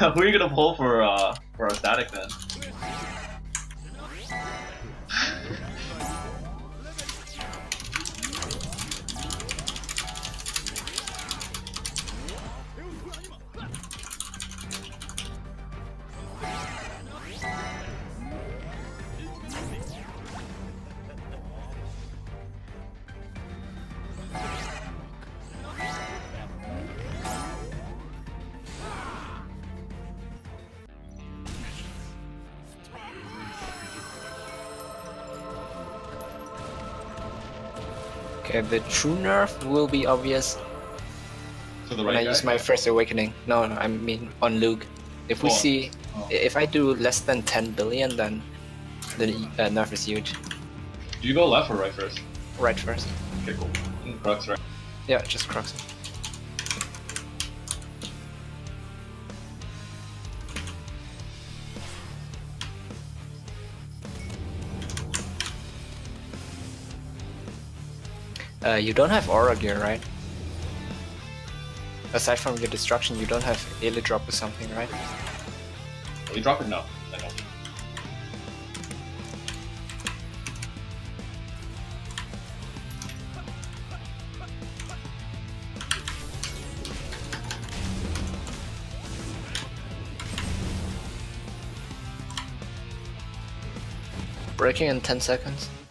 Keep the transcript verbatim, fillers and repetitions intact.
Who are you gonna pull for uh for a static then? Okay, the true nerf will be obvious To the when right I guy? use my first awakening. No, no, I mean on Luke. If we Oh. see, Oh. if I do less than ten billion, then the uh, nerf is huge. Do you go left or right first? Right first. Okay, cool. Crux, right? Yeah, just Crux. Uh, you don't have aura gear, right? Aside from your destruction, you don't have elite drop or something, right? You drop it? No. I don't. Breaking in ten seconds.